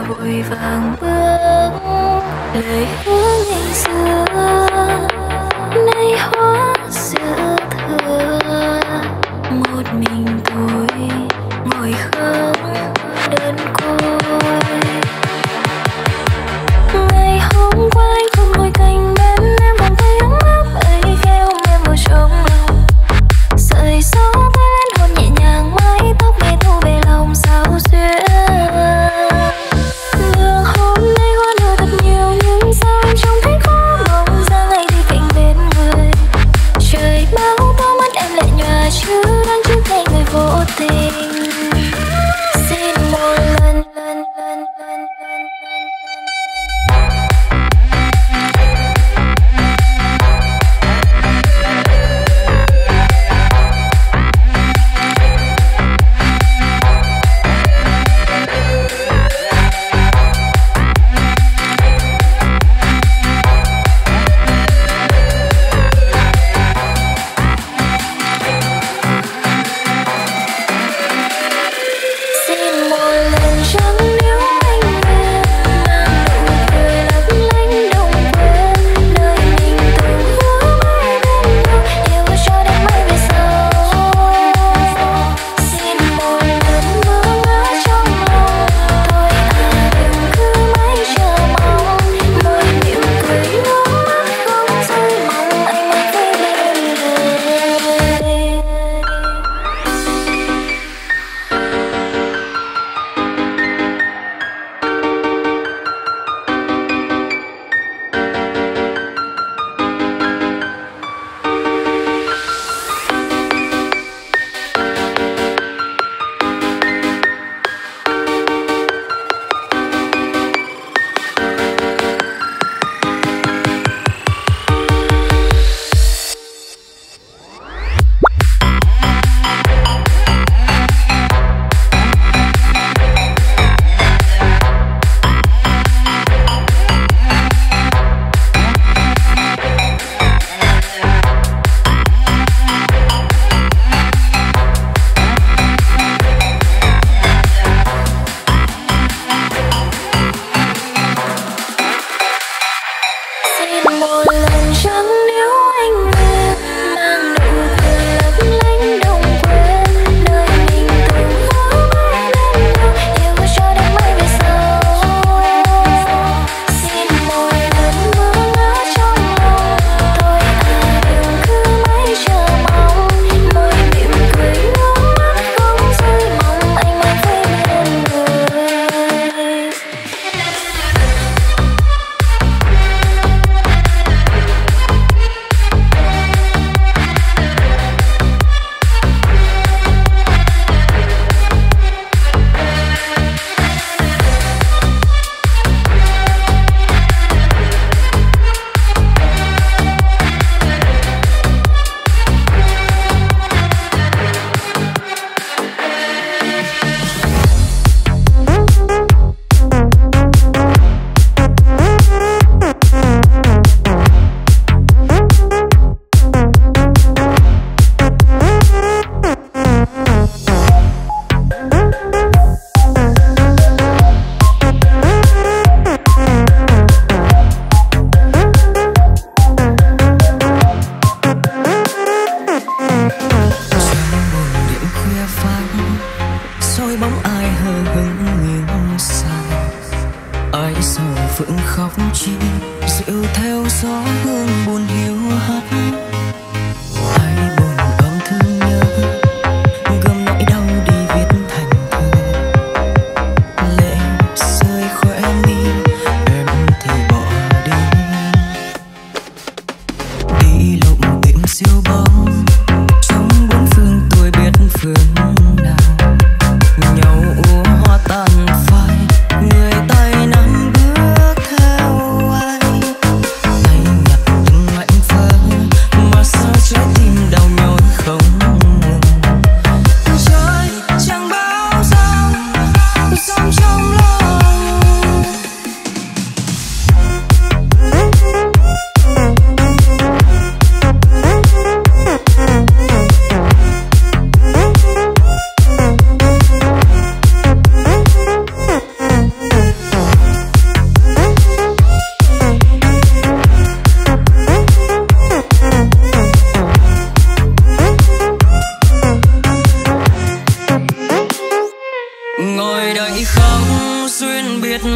vội vàng bước lời hứa ngày xưa nay hóa sự thừa. Một mình tôi ngồi khóc đơn côi. Ngày hôm qua anh không ngồi cạnh bên em, còn thấy ấm áp ấy khi ôm em vào trong lòng. Sợi gió bay lên hôn nhẹ nhàng mái tóc bay thu về lòng sao xuyên. Đường hôm nay hoa nở thật nhiều nhưng sao em trông thấy khó mong ra ngày đi cạnh bên người. Trời báo tố mắt em lệ nhòa chứ đang trước tay người vô tình. Xin một lần người tay nắm bước theo anh.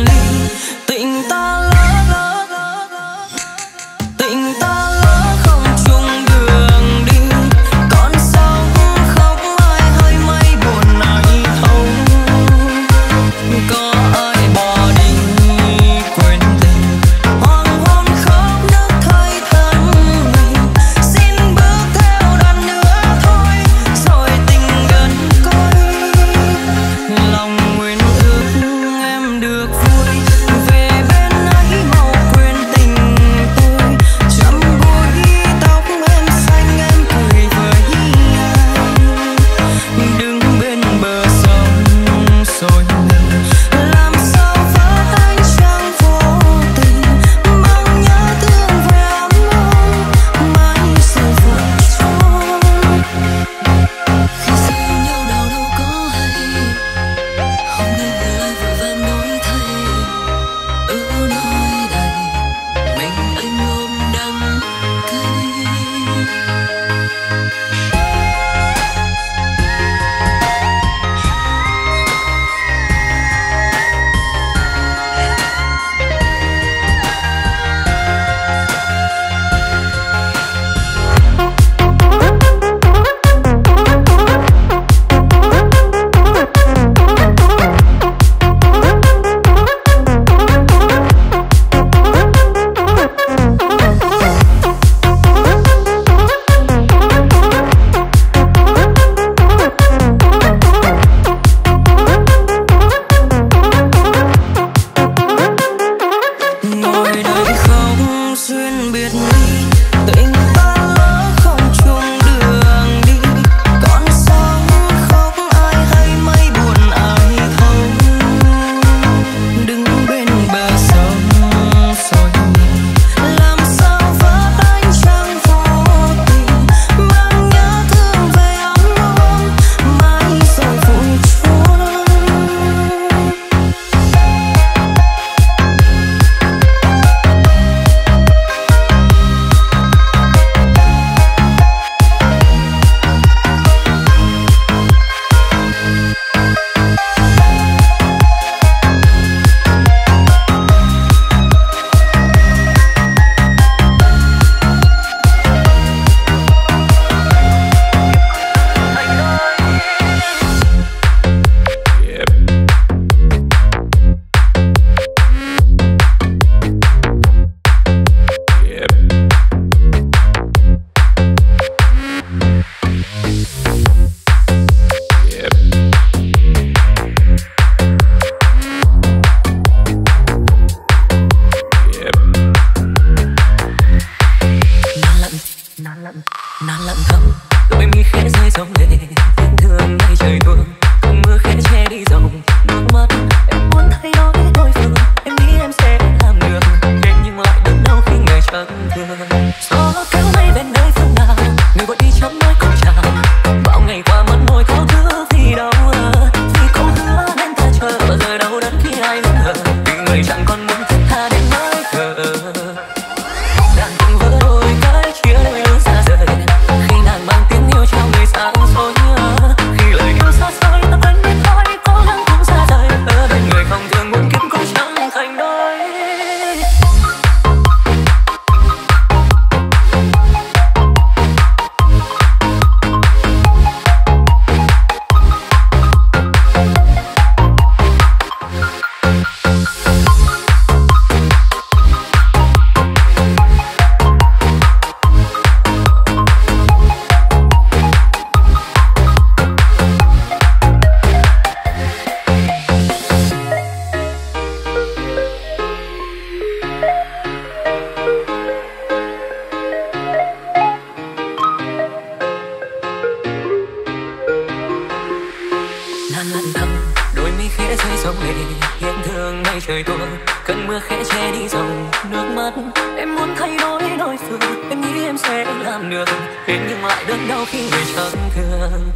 trời tuôn cơn mưa khẽ che đi dòng nước mắt. Em muốn thay đổi đối phương, em nghĩ em sẽ làm được, thế nhưng lại đớn đau khi người chẳng thương.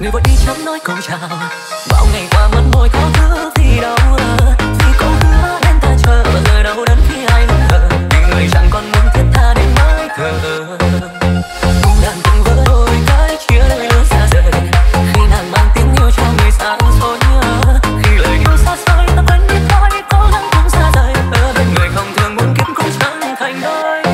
người vội đi chẳng nói câu chào. Bao ngày qua mất môi có thứ gì đâu, vì có hứa đến ta chờ giờ đâu đến khi ai ngừng thở, vì người chẳng còn muốn thiết tha đến mãi thở. Cung đàn từng vỡ đôi cái chia đôi lứa xa rời, khi nàng mang tiếng yêu cho người xa xôi nhớ, khi lời yêu xa xôi ta quên biết thôi cố gắng cũng xa rời, ở bên người không thường muốn kiếp cũng chẳng thành đôi.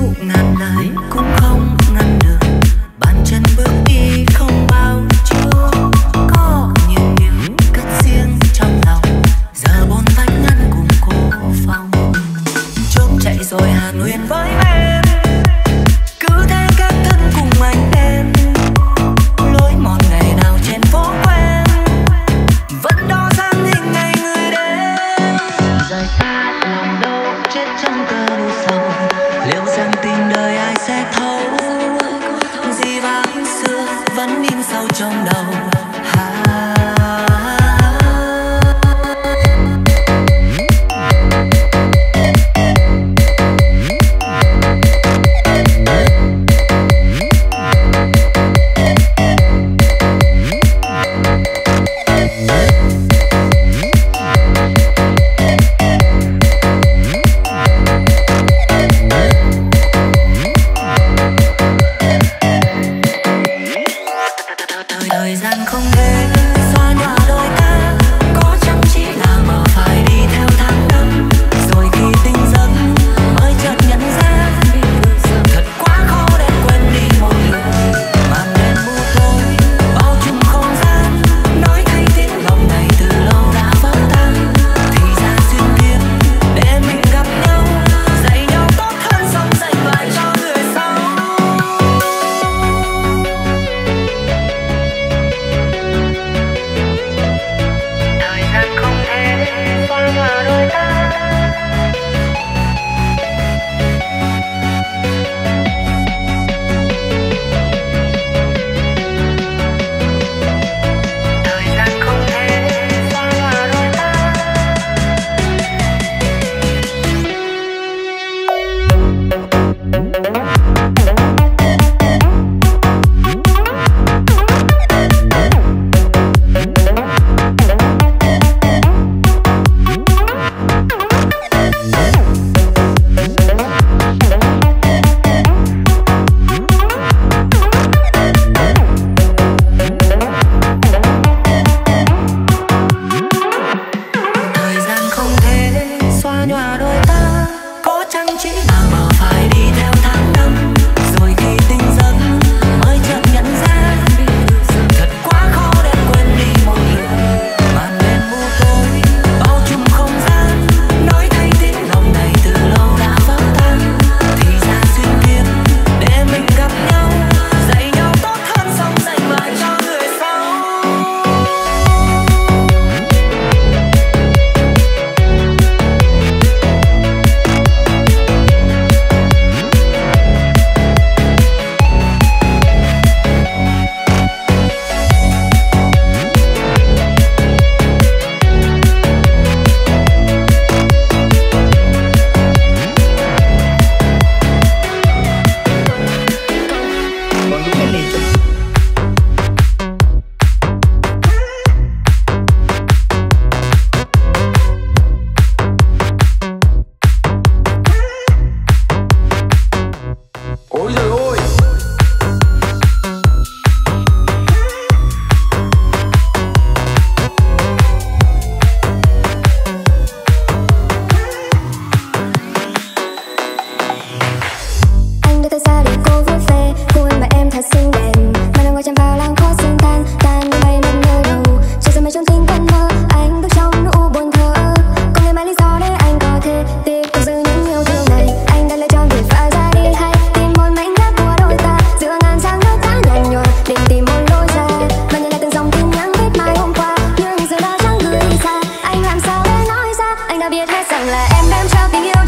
ngàn lời cũng không ngăn được bàn chân bước đi không bao chưa có nhiều điều cất riêng trong lòng giờ bốn vách ngăn cùng cô phòng chốt chạy rồi hàn huyền với em cứ thế kết thân cùng anh đêm lối mòn ngày nào trên phố quen vẫn đo dáng hình ngày người đến rời xa lòng đâu chết trong cơn u sầu liệu rằng tình đời ai sẽ thấu gì vãng xưa vẫn in sâu trong đầu thời gian không thể xóa nhòa đôi ta có chăng chỉ là mơ phải đi theo tháng năm rồi khi tinh giấc mới chợt nhận ra thật quá khó để quên đi một người màn đêm mù tối bao trùm không gian nói thay tiếng lòng này từ lâu đã vỡ tan thì ra duyên kiếp để mình gặp nhau dạy nhau tốt hơn sống dạy lại cho người sau.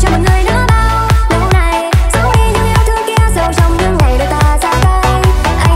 Anh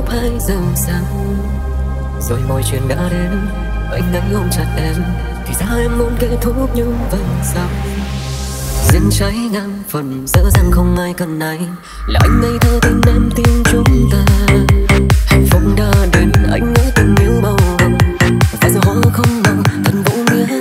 2 giờ sáng. Rồi mọi chuyện đã đến, anh ấy ôm chặt em, thì ra em muốn kết thúc nhưng vẫn sao. Riêng trái ngang phần dở dang không ai cần anh, là anh ngây thơ tin em tin chúng ta. Hạnh phúc đã đến, anh ấy tình yêu bao bồng, và giờ hoa không màu thật vô nghĩa.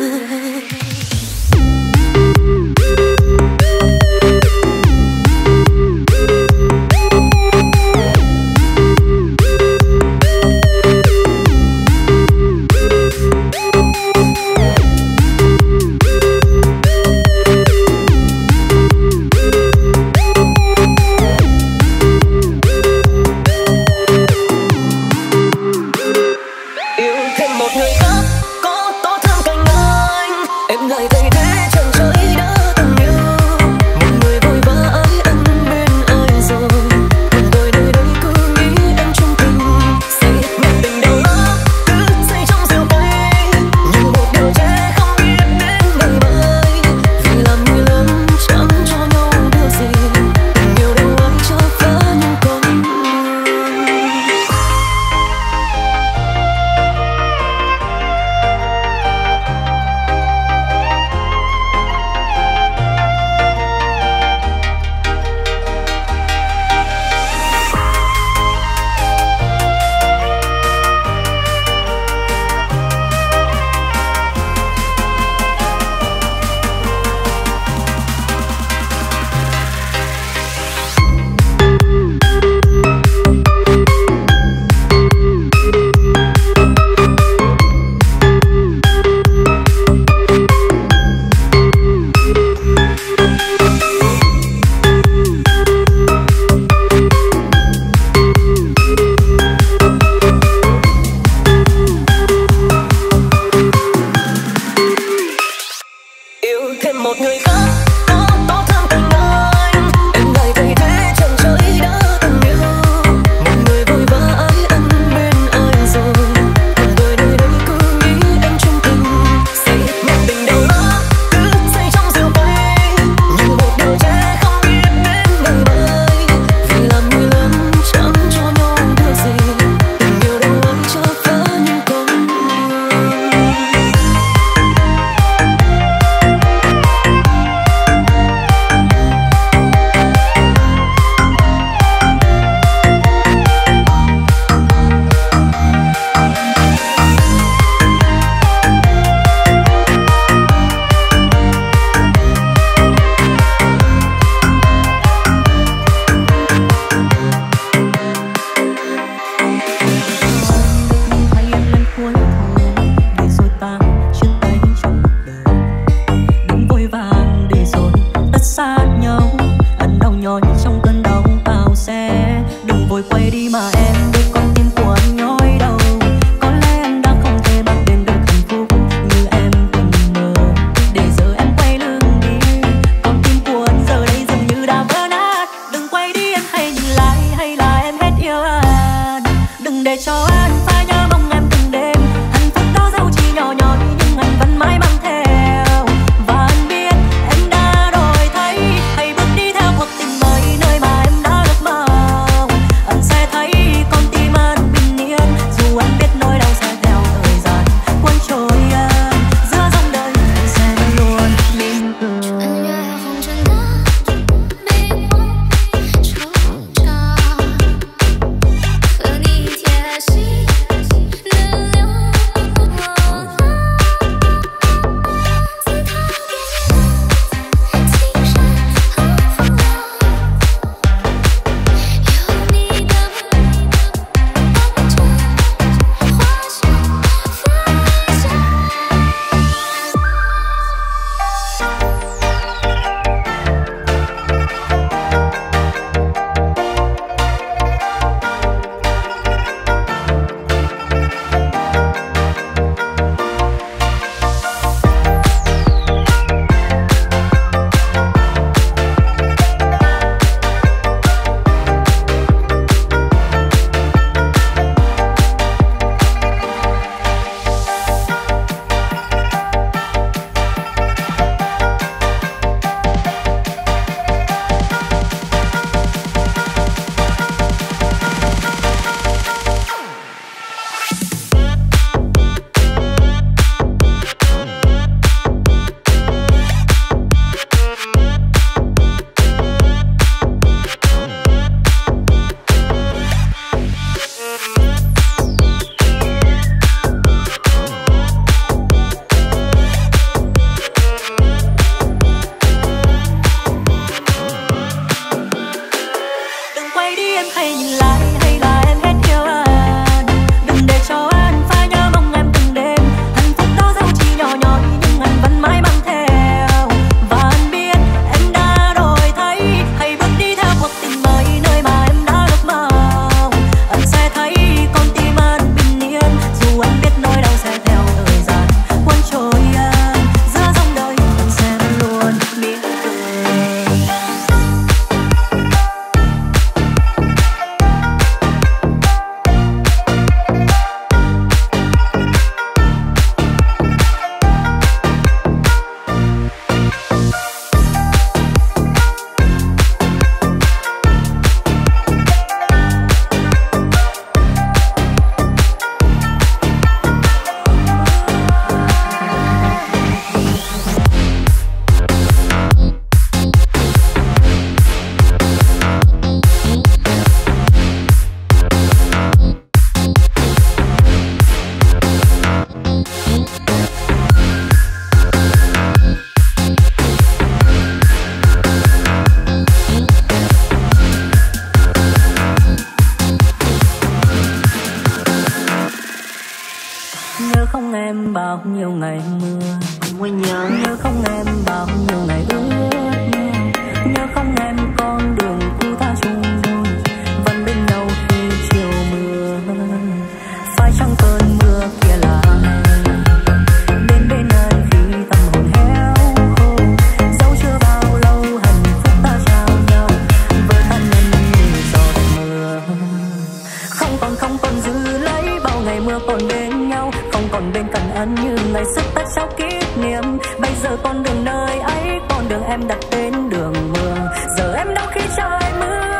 ngày mưa. Nhớ không em bao nhiêu ngày ướt mưa. Nhớ không em con đường cũ ta chung đôi, vẫn bên nhau khi chiều mưa. Phải chăng cơn mưa kia là đến bên anh khi tâm hồn héo khô, dẫu chưa bao lâu hạnh phúc ta trao nhau với thân nhân như giọt mưa. Không còn giữ lấy bao ngày mưa còn bên nhau, không còn bên cạnh anh như ngày sức ta trao kỷ niệm. Bây giờ con đường nơi ấy, con đường em đặt tên đường mưa. Giờ em đâu khi trời mưa,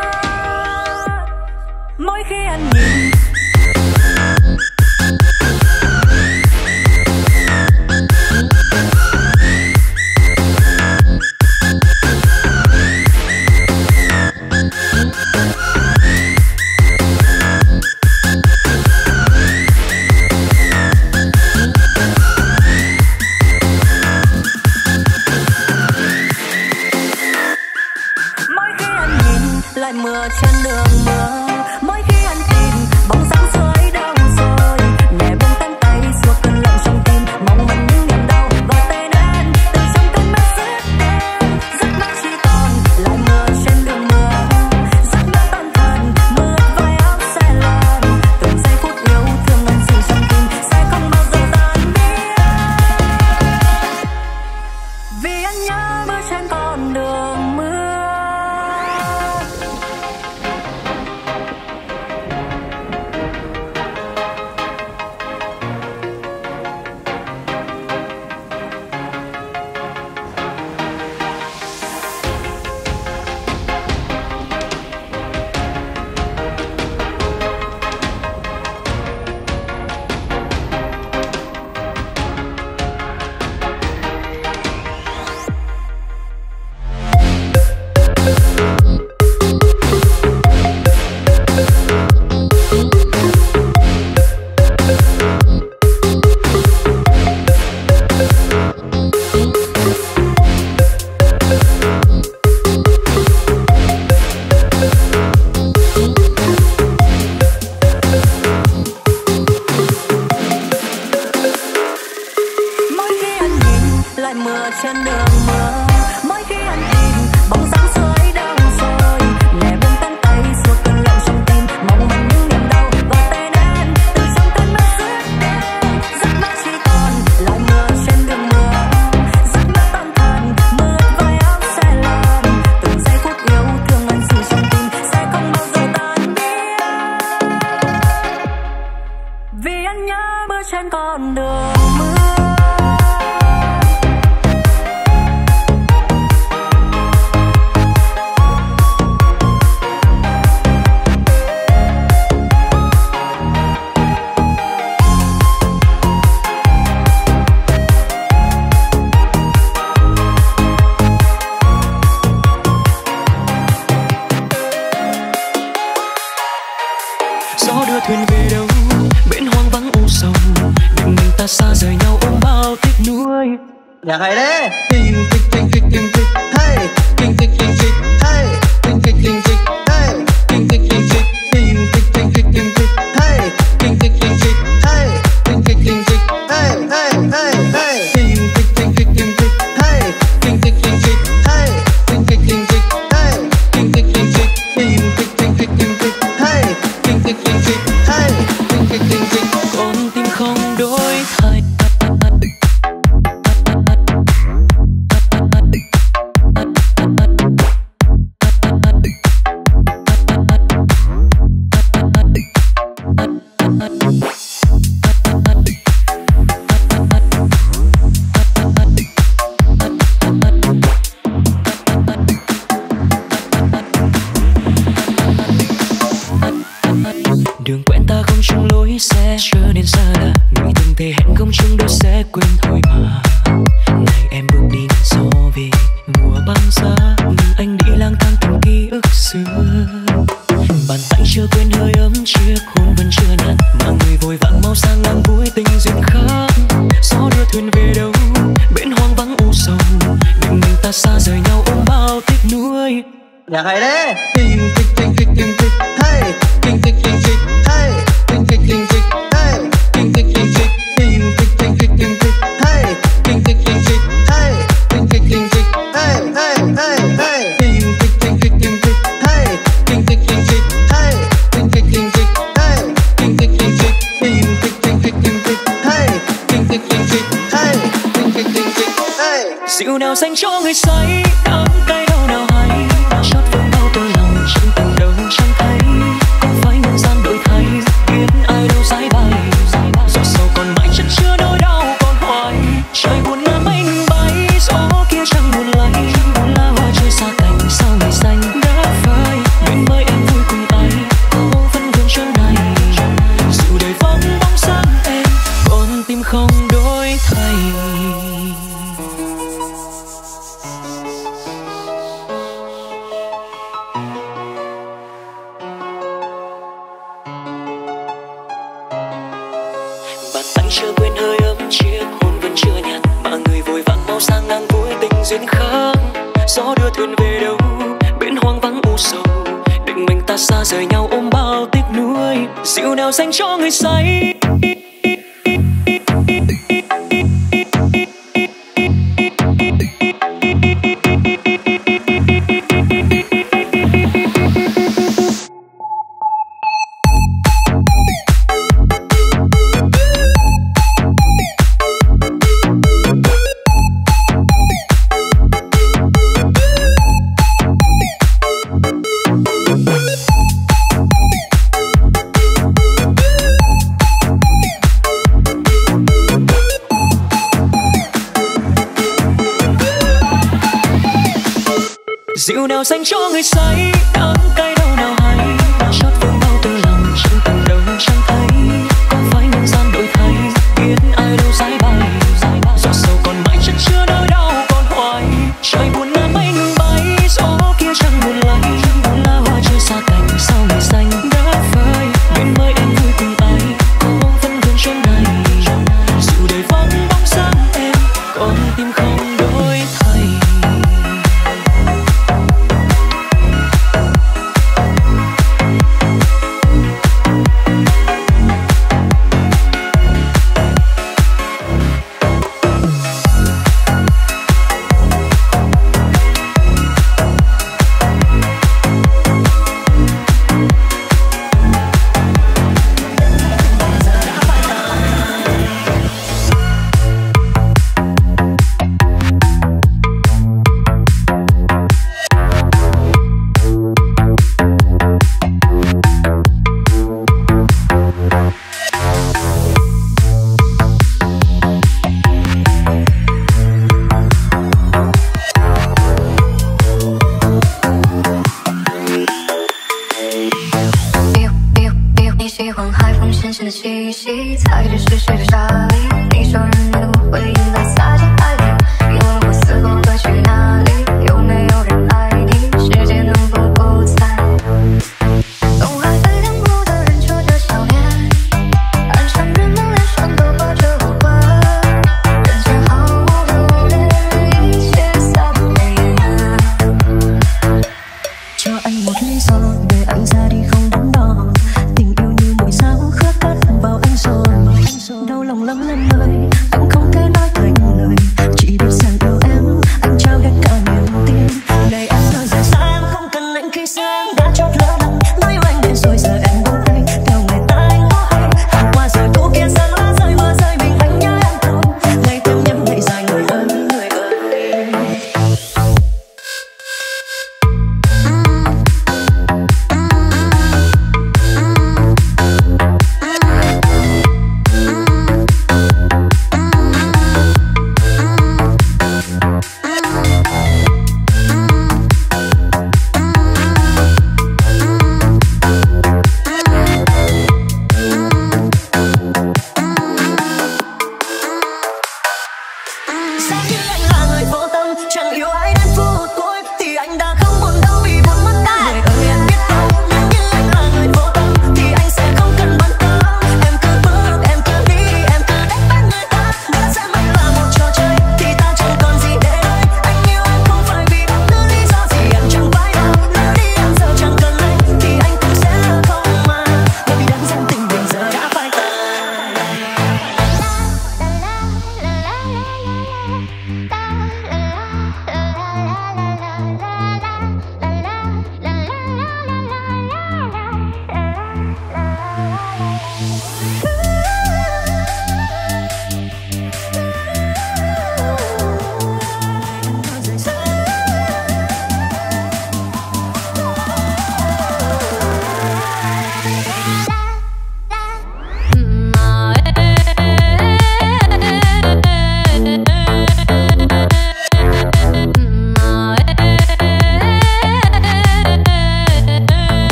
mỗi khi anh nhìn lại mưa trên đường mưa. Mỗi khi anh tìm bóng dáng xưa ấy đâu rồi, nhẹ buông tay tay xua cơn lạnh trong tim, mong mình những niềm đau gọi tên anh từ trong cơn mơ rất đêm. Giấc mơ chỉ còn lại mưa trên đường mưa, giấc mơ tan thần mưa vai áo xe lạnh. Từng giây phút yêu thương anh dừng trong tim sẽ không bao giờ tan biến, vì anh nhớ bước trên con đường mưa. Lại mưa trên đường mưa, mỗi khi anh tìm bóng dáng xưa ấy đâu rồi, nhẹ buông tay tay xua cơn lạnh trong tim, mong mình những niềm đau gọi tên em từ trong cơn mơ rất đêm. Giấc mơ chỉ còn lại mưa trên đường mưa, giấc mơ tan thần mưa vai áo xe lạnh. Từng giây phút yêu thương anh dừng trong tim sẽ không bao giờ tan biến, vì anh nhớ bước trên con đường mưa. Gió đưa thuyền về đâu, biển hoang vắng u sầu, mình ta xa rời nhau ôm bao tiếc nuối. Nhạc hay đấy. Kinh kịch kinh kịch kinh kịch hey, kinh kịch kinh kịch hey, kinh kịch kinh kịch hey, kinh kịch kinh kịch kinh kịch kinh kịch kinh kịch hey, kinh kịch kinh kịch hey, kinh kịch kinh kịch hey hey hey hey, kinh kịch kinh kịch kinh kịch hey, kinh kịch kinh kịch hey, kinh kịch kinh kịch hey, kinh kịch kinh kịch kinh kịch kinh kịch kinh kịch hey, kinh kịch kinh kịch hey, kinh kịch kinh kịch. Con tim không đổi thay, đường quen ta không chung lối xe trở nên xa lạ, người từng thề hẹn không chung đôi sẽ quên thôi mà. Ngày em bước đi gió về mùa băng giá, nhưng anh đi lang thang từng ký ức xưa. Bàn tay chưa quên hơi ấm chiếc hôn vẫn chưa nản, mà người vội vàng mau sang làm vui tình duyên khác. Gió đưa thuyền về đâu, biển hoang vắng u sầu, nhưng mình ta xa rời nhau ôm bao tiếc nuối. Nhạc hay đấy. Kinh kịch kinh kịch kinh kịch hey, kinh kịch kinh kịch hey, kinh kịch kinh kịch hey, kinh kịch kinh kịch kinh kịch kinh kịch kinh kịch hey, Rượu nào dành cho người say, đắng cay đau nào hay, chót vương bao tôi lòng trong từng đầu chẳng thấy. Có phải nhân gian đổi thay, biết ai đâu giải bày. Giọt sầu còn mãi chất chứa nỗi đau còn hoài. Trời buồn ngả mây ngừng bay, gió kia chẳng buồn lay. Lá hoa rơi xa cành sau ngày xanh đã phai. Bên mới em vui cùng ai, cô vẫn vương chỗ này. Dù đời vắng bóng dáng em, còn tim không đổi thay. Bàn tay chưa quên hơi ấm chiếc hôn vẫn chưa nhạt, mà người vội vàng mau sang ngang vui tình duyên khác. Gió đưa thuyền về đâu bên hoang vắng u sầu, định mình ta xa rời nhau ôm bao tiếc nuối. Rượu nào dành cho người say, rượu nào dành cho người say, đắng cay đau nào hay, chót vương bao tôi lòng trong từng đầu chẳng thấy. Có phải nhân gian đổi thay, biết ai đâu giải bày. Giọt sầu còn mãi chất chứa nỗi đau còn hoài. Trời buồn ngả mây ngừng bay, gió kia chẳng buồn lay. Lá hoa rơi xa cành sau ngày xanh đã phai. Bên mới em vui cùng ai, cô vẫn vương chỗ này. Dù đời vắng bóng dáng em, còn tim không đổi thay. Đau lòng lắm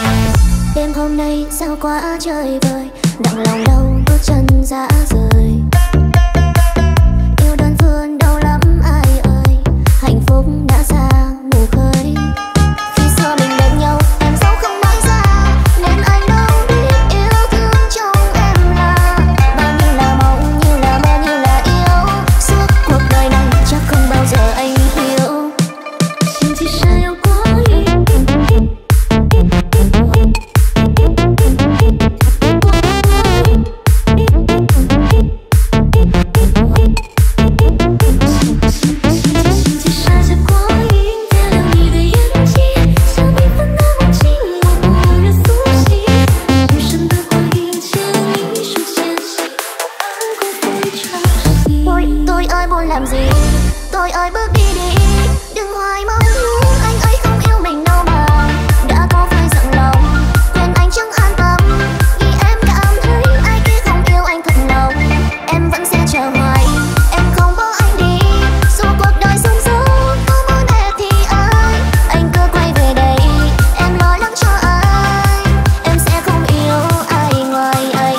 Đêm hôm nay sao quá trời vời, nặng lòng đau bước chân ra rời. Yêu đơn phương đau lắm ai ơi, hạnh phúc đã xa mù khơi. Khi xưa mình bên nhau em dẫu không nói ra, nên anh đâu biết yêu thương trong em là bao nhiêu là mong, như là mơ, như là yêu. Suốt cuộc đời này chắc không bao giờ anh hiểu. Xin chỉ sai yêu quá ý. Tôi ơi buồn làm gì, tôi ơi bước đi đi, đừng hoài mong muốn anh ấy không yêu mình đâu mà. Đã có phải giận lòng, khuyên anh chẳng an tâm, vì em cảm thấy ai kia không yêu anh thật lòng. Em vẫn sẽ chờ hoài, em không bỏ anh đi, dù cuộc đời sông gió có muốn em thì ơi. Anh cứ quay về đây, em lo lắng cho anh, em sẽ không yêu ai ngoài anh.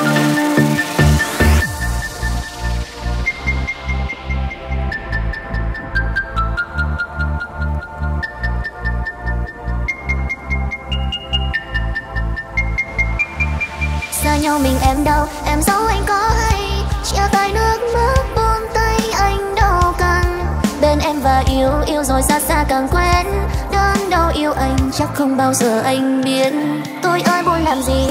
Xa nhau mình em đâu, em dẫu anh có hay, chia tay nước mắt buông tay anh đâu cần. Bên em và yêu, yêu rồi xa xa càng quen, đơn đâu yêu anh chắc không bao giờ anh biết. Tôi ơi buồn làm gì.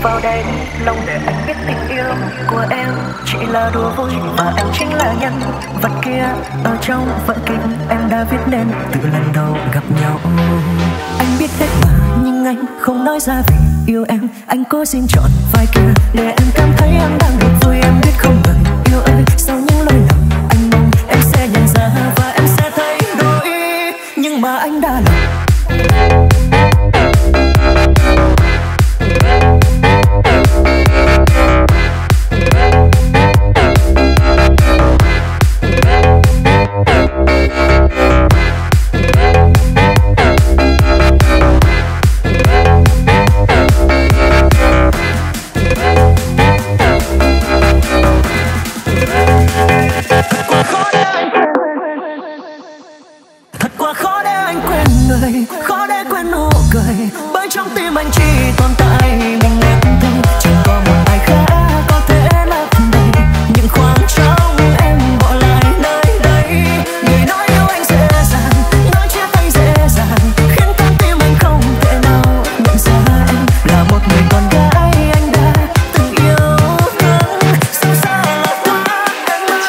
vào đây lòng để anh biết tình yêu của em chỉ là đùa vui và em chính là nhân vật kia ở trong vở kịch em đã viết nên từ lần đầu gặp nhau. Anh biết hết mà nhưng anh không nói ra vì yêu em. Anh cố xin chọn vai kia để em cảm thấy em đang được vui. Em biết không lời yêu ơi sau những lỗi lầm anh mong em sẽ nhận ra và em sẽ thay đổi, nhưng mà anh đã lầm. Khó để quên nụ cười bởi trong tim anh chỉ tồn tại mình em thôi, chẳng có một ai khác có thể lấp đầy những khoảng trống em bỏ lại nơi đây. Người nói yêu anh dễ dàng, nói chia tay dễ dàng, khiến con tim anh không thể nào nhận ra em là một người con gái anh đã từng yêu thương. Sao xa là quá anh ơi.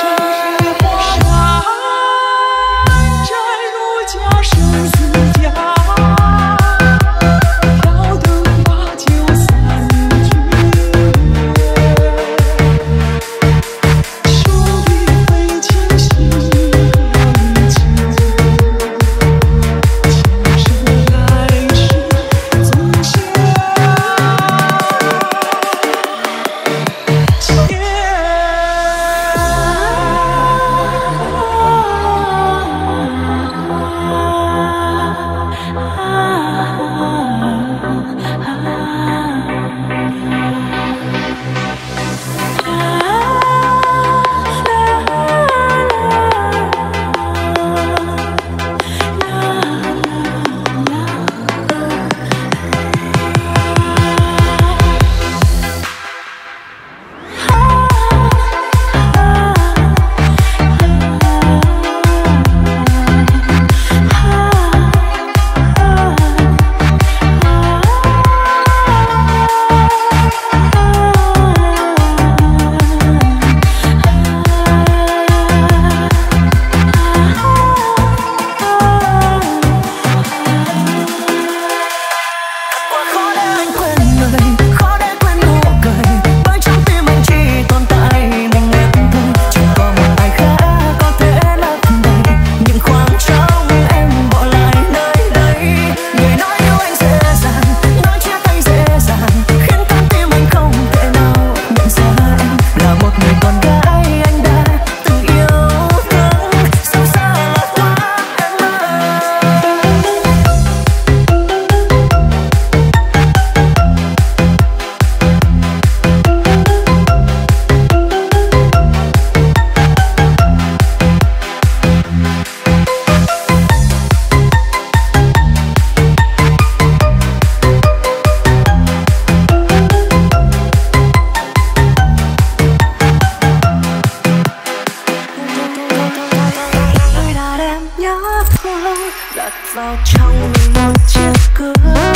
Vào trong mình một chiếc gương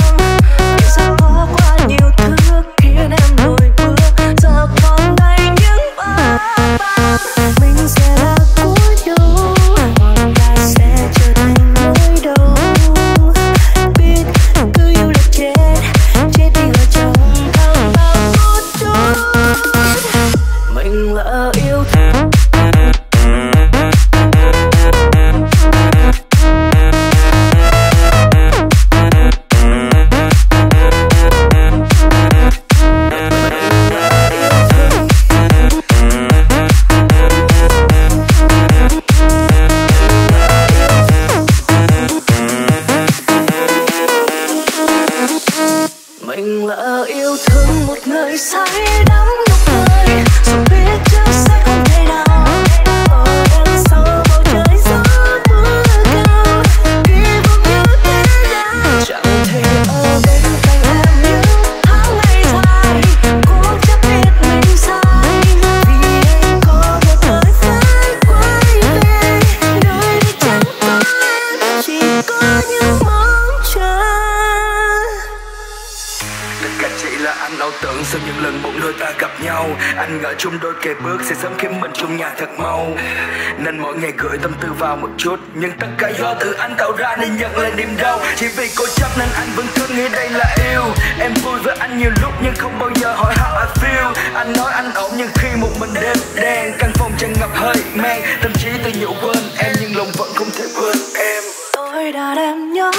để sao có quá nhiều thứ khiến em lùi bước. Giờ còn đây những vết mình sẽ là cuối nhau, còn ta sẽ trở thành nỗi đau. Biết cứ yêu là chết, chết đi ở trong thao bao một chút. Mình lỡ yêu thương. Mình lỡ yêu thương một người say đắm nụ cười, dù biết trước sẽ không thể nào ở đằng sau bầu trời gió mưa cao. Kỳ vọng như thế nào chẳng thể ở bên cạnh em những tháng ngày dài, cố chấp biết mình sai vì anh có một thời phải quay về nơi đây chẳng có em, chỉ có những mong chờ. Tất cả chỉ là anh ảo tưởng sau những lần bỗng đôi ta gặp nhau. Anh ngỡ chung đôi kề bước sẽ sớm kiếm mình chung nhà thật mau, nên mỗi ngày gửi tâm tư vào một chút. Nhưng tất cả do từ anh tạo ra nên nhận lại niềm đau. Chỉ vì cố chấp nên anh vẫn thương nghĩ đây là yêu. Em vui với anh nhiều lúc nhưng không bao giờ hỏi how I feel. Anh nói anh ổn nhưng khi một mình đêm đen, căn phòng tràn ngập hơi men, tâm trí tự nhủ quên em nhưng lòng vẫn không thể quên em. Tôi đã đem nhớ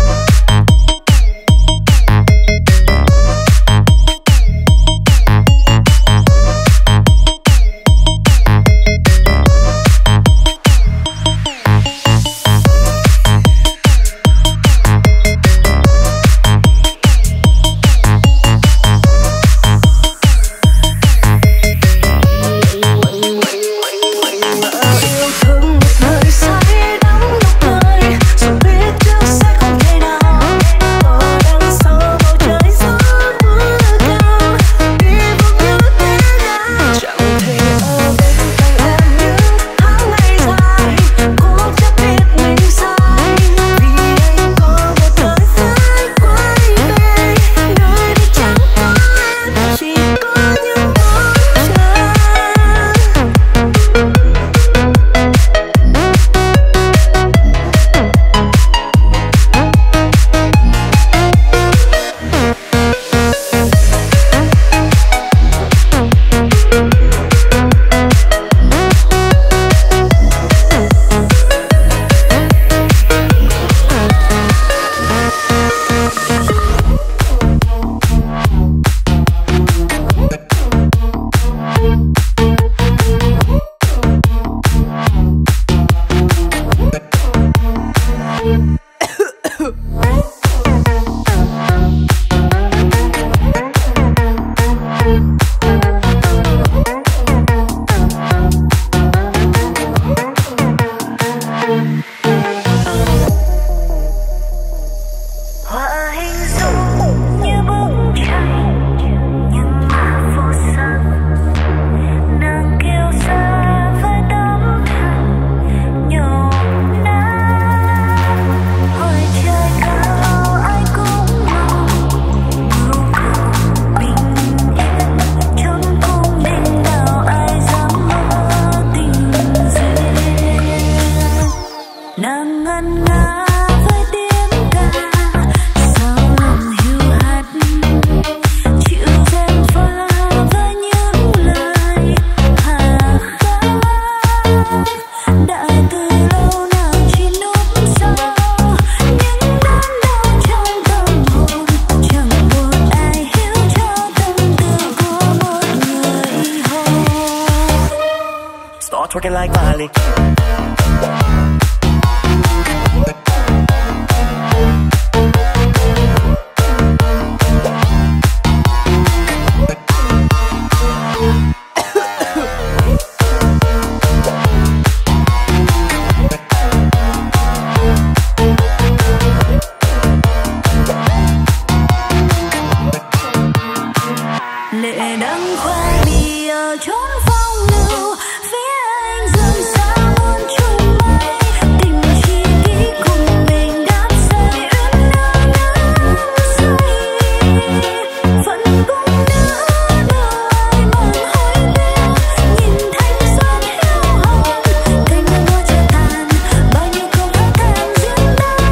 twerking like Miley. lệ đắng khoe đi ở chốn phong lưu phía anh dần xa muôn trùng mây tình chi kỷ cùng mình đắm say ướt nước say vẫn cũng nữa đâu ai mong hối tiếc nhìn thanh xuân hiu hồng cành hoa chợt tàn bao nhiêu câu hát than duyên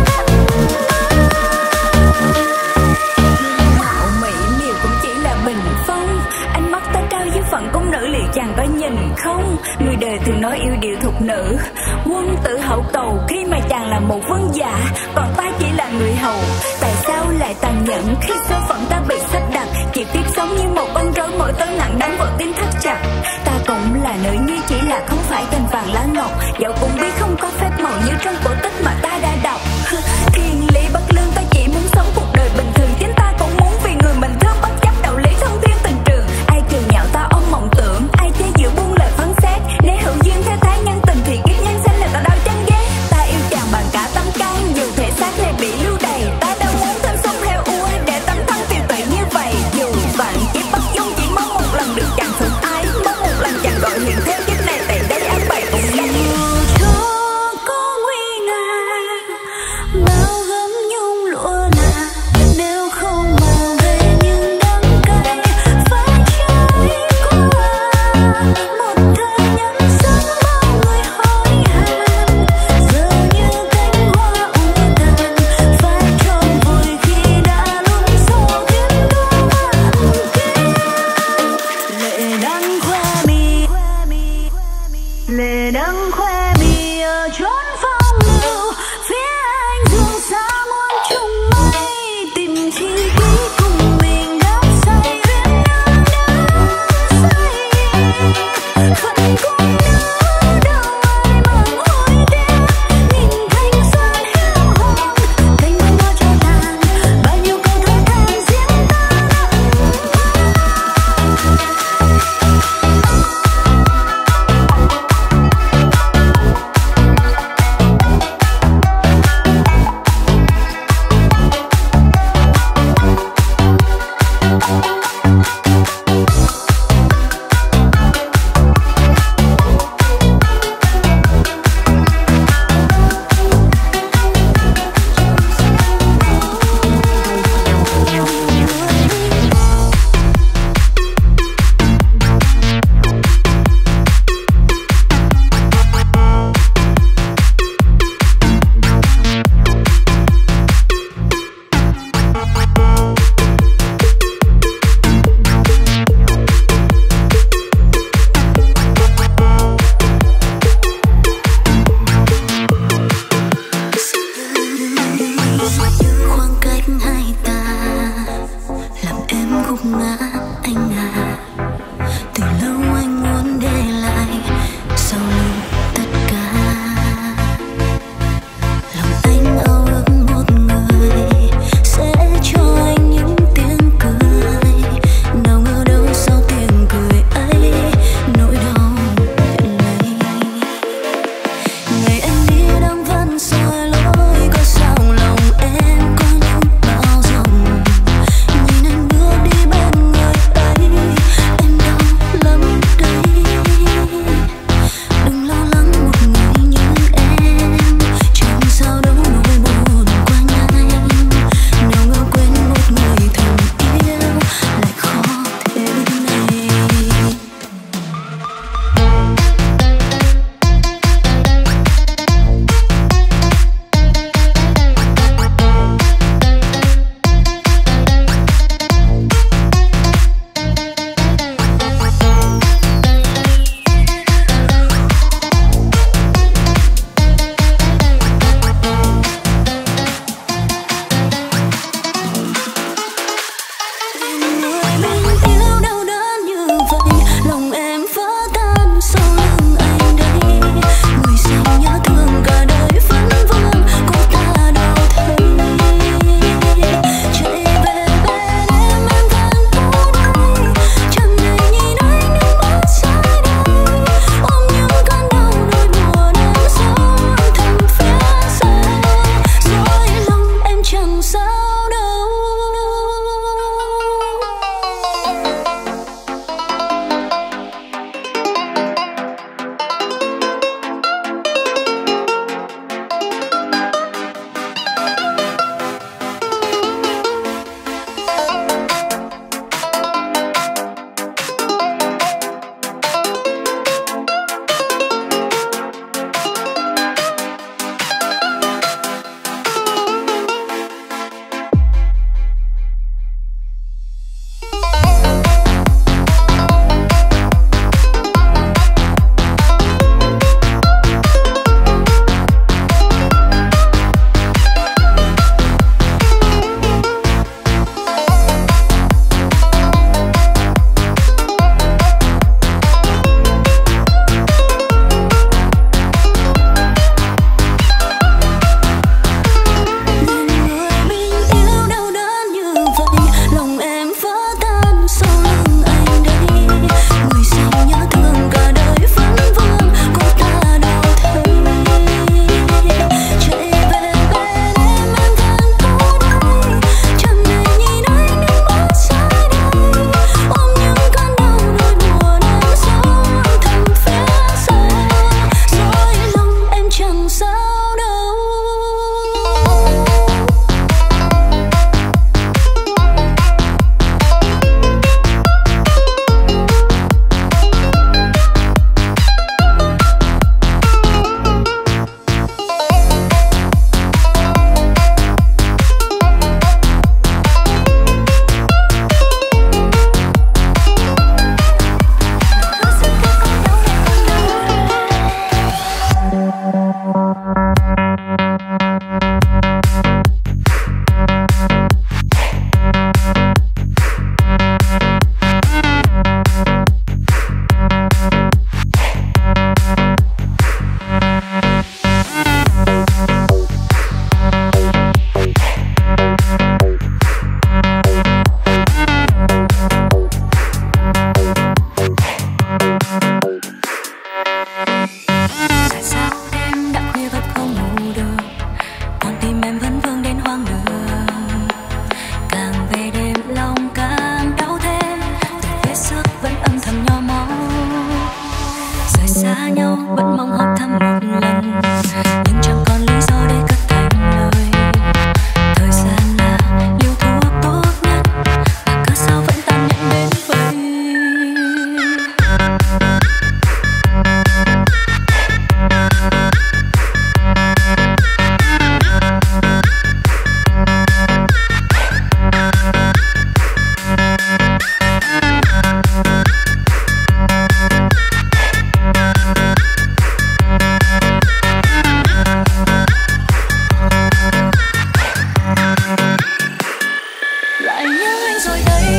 mạo mỹ miều cũng chỉ là bình phong ánh mắt ta cao với phận công nữ liệu chàng có nhìn không người đời thường nói yêu điệu thục nữ quân tử hậu cầu khi mà chàng là một vương giả còn ta chỉ là người hầu tại sao lại tàn nhẫn khi số phận ta bị sắp đặt chỉ biết sống như một con rối mỗi tối nặng đắng vào tim thắt chặt ta cũng là nữ nhi chỉ là không phải cành vàng lá ngọc dẫu cũng biết không có phép màu như trong cổ tích mà ta đã đọc thiên lý bất lương ta chỉ muốn sống cuộc đời bình thường chính ta cũng muốn vì người mình thương bất chấp đạo lý thông thiên tình trường ai cười nhạo ta ôm mộng tưởng ai chế giễu buông lời phán xét để hữu duyên theo thái nhân tình thì kiếp nhân sinh là ta đau chân ghét ta yêu chàng bằng cả tâm can dù thể xác này bị lưu đày ta đâu muốn thân sông heo ua để tấm thân tiêu tụy như vậy dù vạn kiếp bất dung chỉ mong một lần được chàng thuận ái mong một lần chàng gọi hiện theo kiếp này tại đây ác bày cùng nhau cho có nguy ngại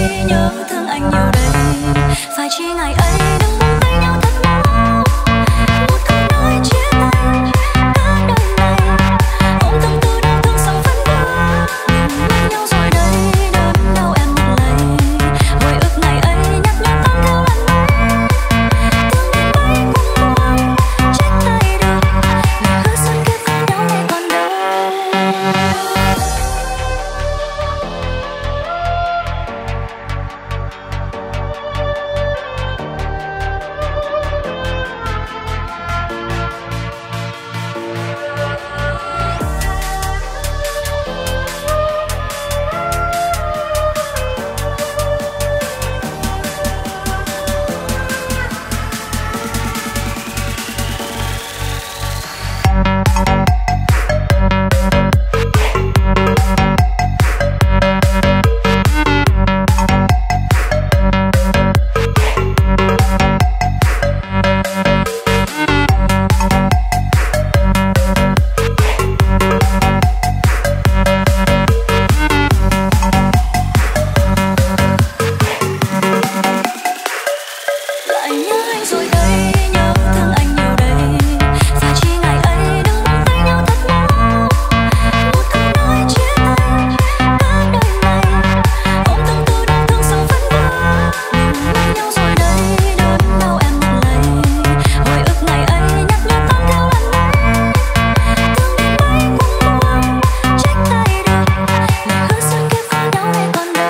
nhớ thương anh nhiều đây. Phải chi ngày ấy đừng buông tay nhau thật mau. Một câu nói chia tay cả đời này, ôm tâm tư đau thương sau vẫn vỡ. Đừng mất nhau rồi đây, đớn đau em một lấy. Hồi ức ngày ấy nhắc nhở tan theo lần này. Thương đến mấy cũng buồn, trách tay được. Lời hứa xuân kia phai nhau ngày còn đây. Lại nhớ anh rồi đây, nhớ thương anh nhiều đây. Phải chi ngày ấy đừng buông tay nhau thật mau. Một câu nói chia tay cả đời này, ôm tâm tư đau thương sau vẫn vỡ. Đừng mất nhau rồi đây, đớn đau em một lấy. Hồi ức ngày ấy nhắc nhở tan theo lần này. Thương đến mấy cũng buồn, trách tay được. Lời hứa xuân kia phai nhau ngày còn đây.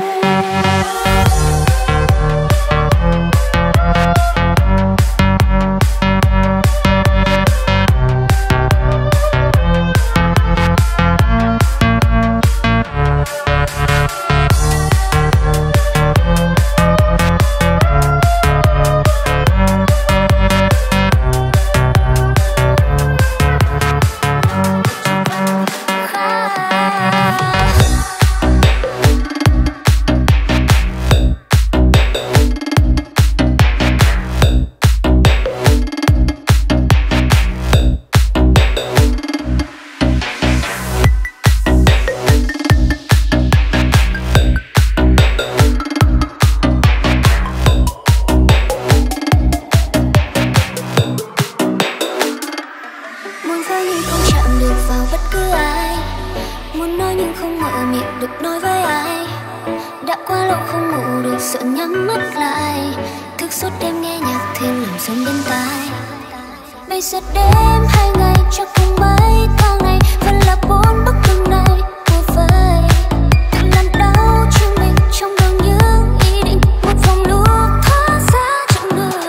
Muốn với nhưng không chạm được vào bất cứ ai. Muốn nói nhưng không mở miệng được nói với ai. Đã quá lâu không ngủ được sợ nhắm mắt lại. Thức suốt đêm nghe nhạc thêm làm sống bên tai. Bây giờ đêm 2 ngày chắc không mấy tháng này vẫn là 4 bức tường này vô vời. Tự làm đau cho mình trong đầu những ý định. Một vòng lúc thoát ra trong đời.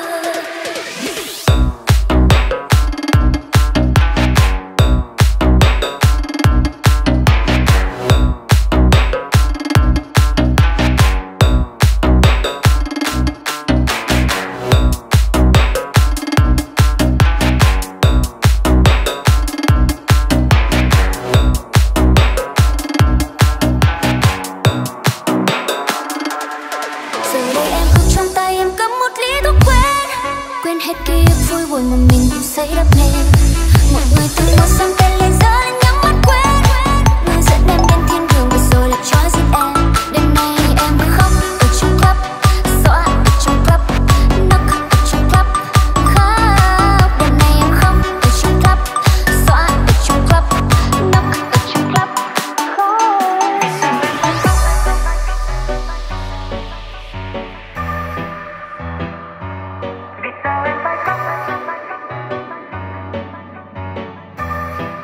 Giờ đây em không trong tay, em cầm một ly thuốc quên. Quên hết ký ức vui buồn mà mình xây đắp nên. Một người từng một sang tên lên giờ lại nhắm mắt quên. Người dẫn em đến thiên đường và rồi lại trói giết em. Đêm nay em mới khóc ở trong club, xóa ở trong club, knock ở trong club, khóc. Đêm nay em khóc ở trong club, xóa ở trong club, knock ở trong club, khóc.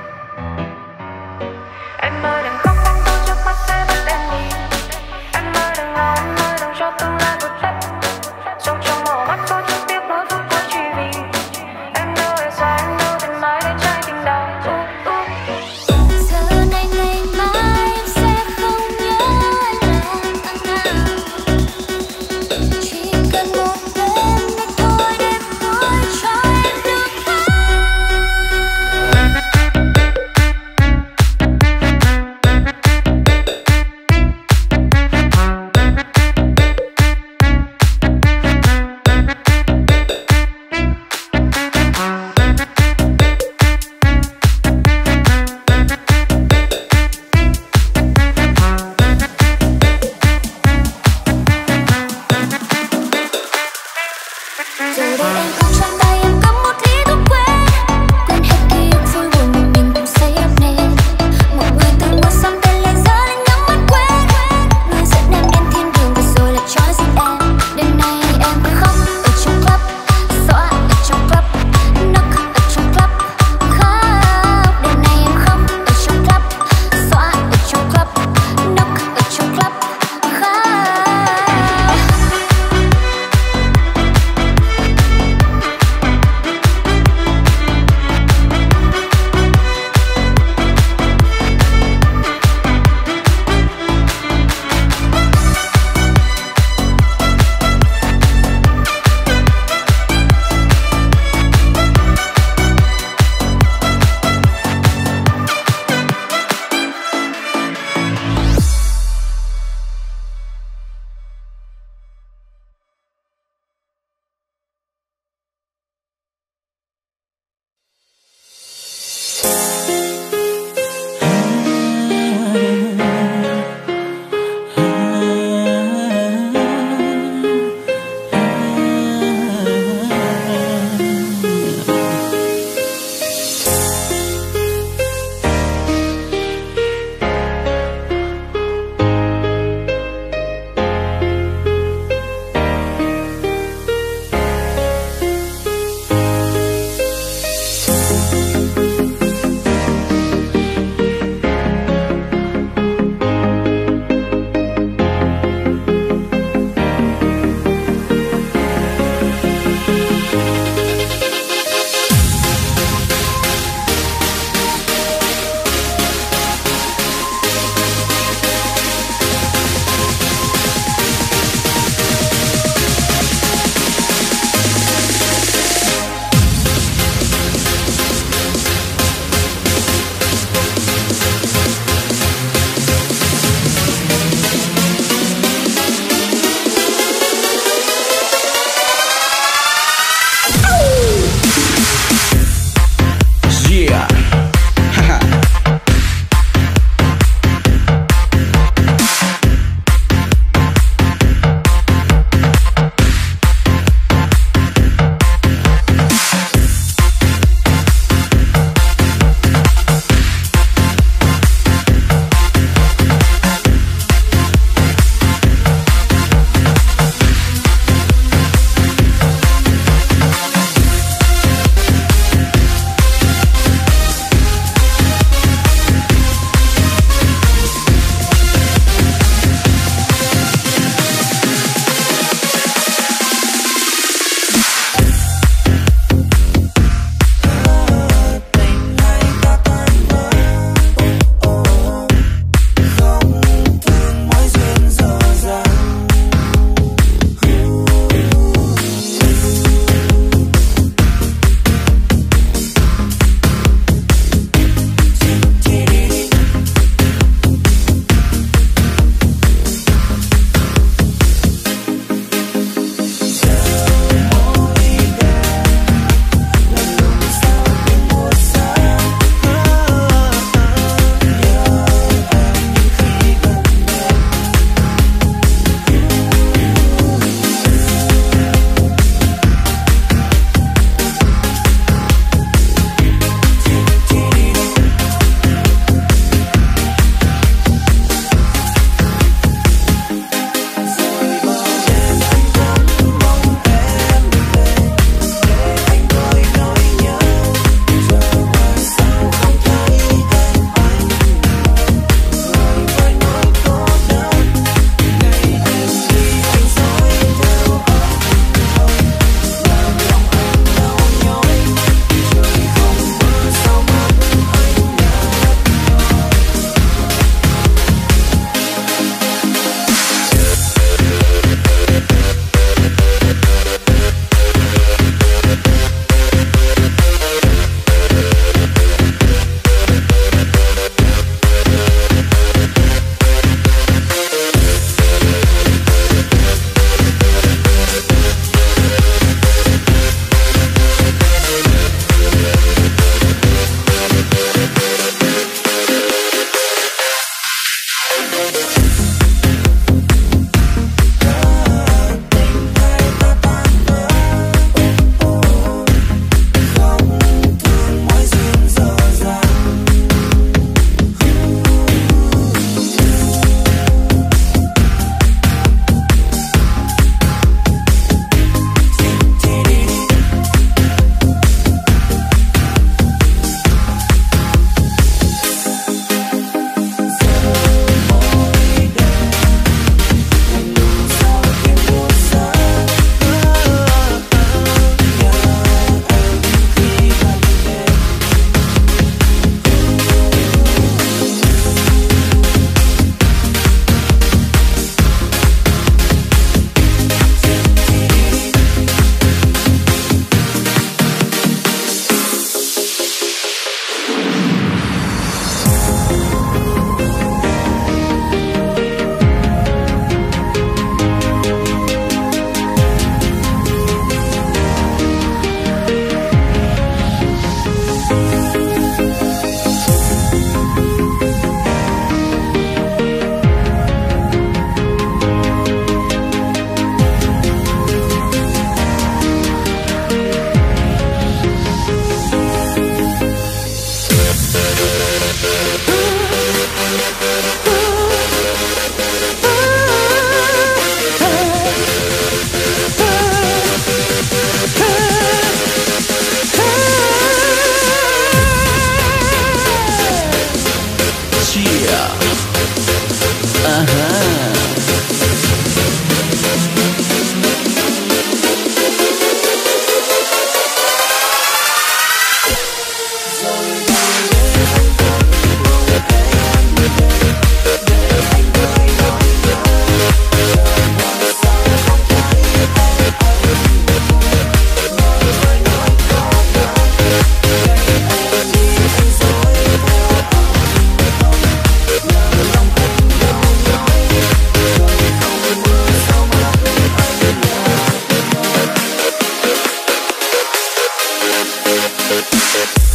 We'll be right back.